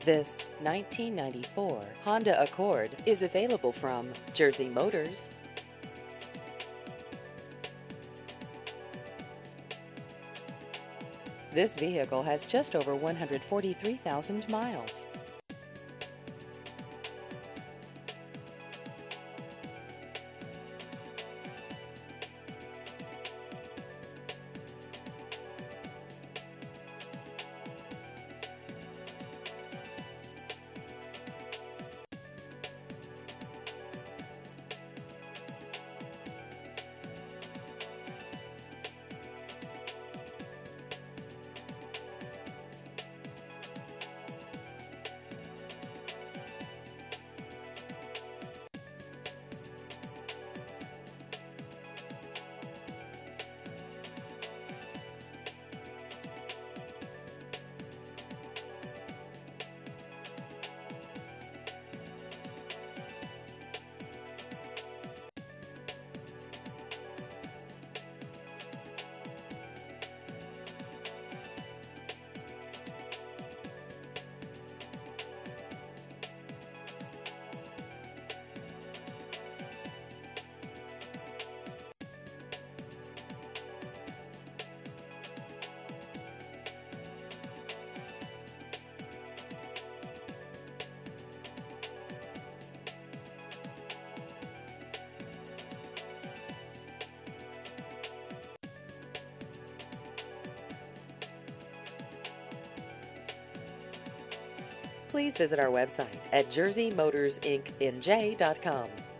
This 1994 Honda Accord is available from Jersey Motors. This vehicle has just over 143,000 miles. Please visit our website at jerseymotorsinc.com.